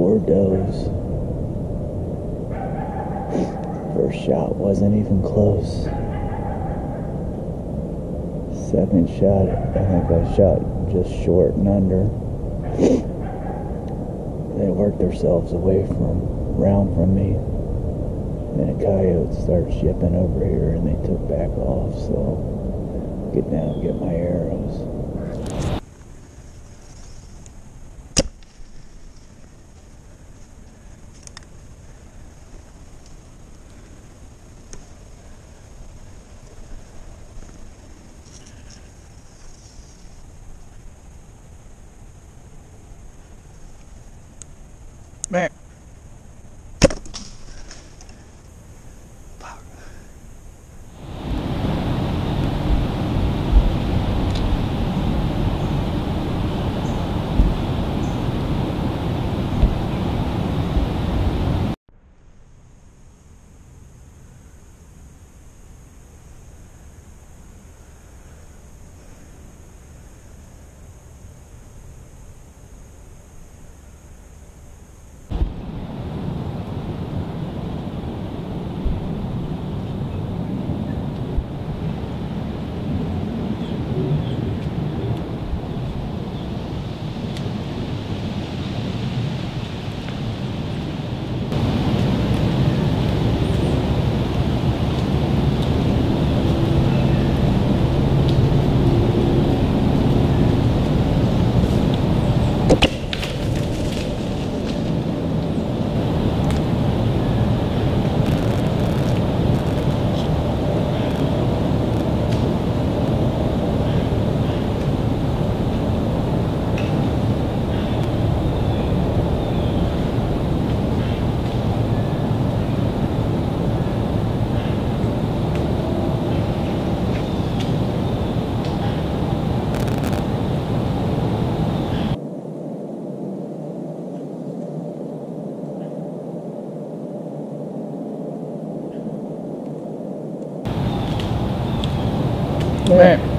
4 does. First shot wasn't even close. Second shot, I think I shot just short and under. They worked themselves away round from me. Then a coyote started shipping over here and they took back off, so get down and get my arrows. Man. Man.